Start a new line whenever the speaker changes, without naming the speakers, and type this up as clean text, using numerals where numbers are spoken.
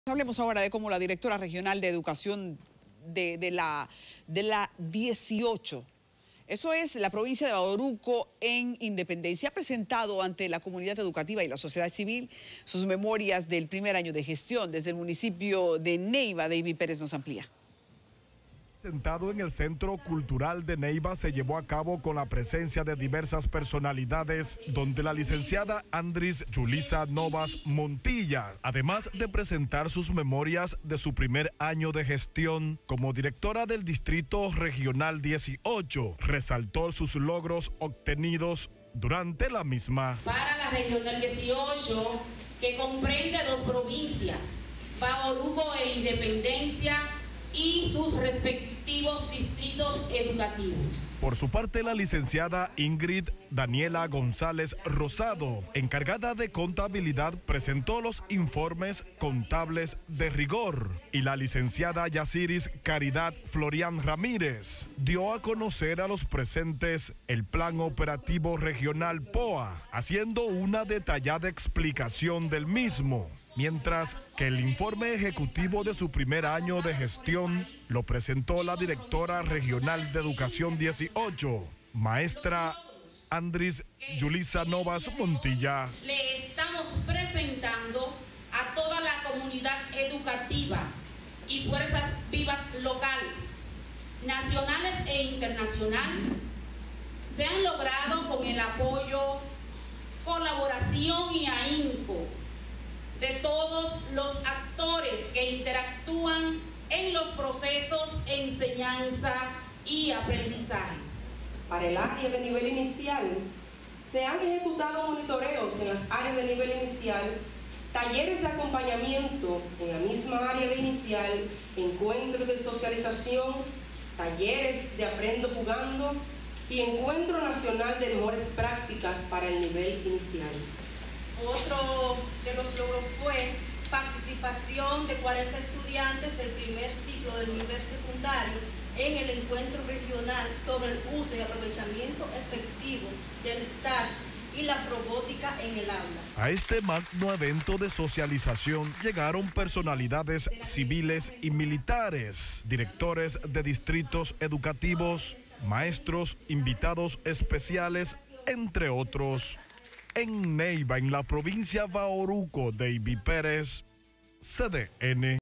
Hablemos ahora de cómo la directora regional de educación de la 18, eso es la provincia de Bauruco en Independencia, ha presentado ante la comunidad educativa y la sociedad civil sus memorias del primer año de gestión. Desde el municipio de Neiva, David Pérez nos amplía.
Sentado en el Centro Cultural de Neiva se llevó a cabo con la presencia de diversas personalidades, donde la licenciada Andris Yulisa Novas Montilla, además de presentar sus memorias de su primer año de gestión como directora del Distrito Regional 18, resaltó sus logros obtenidos durante la misma.
Para la Regional 18, que comprende dos provincias, Bauruco e Independencia, y sus respectivos distritos educativos.
Por su parte, la licenciada Ingrid Daniela González Rosado, encargada de contabilidad, presentó los informes contables de rigor, y la licenciada Yaciris Caridad Florian Ramírez dio a conocer a los presentes el Plan Operativo Regional POA, haciendo una detallada explicación del mismo. Mientras que el informe ejecutivo de su primer año de gestión lo presentó la directora regional de Educación 18, maestra Andris Yulisa Novas Montilla.
Le estamos presentando a toda la comunidad educativa y fuerzas vivas locales, nacionales e internacionales. Se han logrado con el apoyo, colaboración y ahínco de todos los actores que interactúan en los procesos de enseñanza y aprendizajes.
Para el área de nivel inicial, se han ejecutado monitoreos en las áreas de nivel inicial, talleres de acompañamiento en la misma área de inicial, encuentros de socialización, talleres de aprendo jugando y encuentro nacional de mejores prácticas para el nivel inicial.
Otro de los logros fue participación de 40 estudiantes del primer ciclo del nivel secundario en el encuentro regional sobre el uso y aprovechamiento efectivo del STARS y la robótica en el aula.
A este magno evento de socialización llegaron personalidades civiles y militares, directores de distritos educativos, maestros, invitados especiales, entre otros. En Neiva, en la provincia de Bauruco, David Pérez, CDN.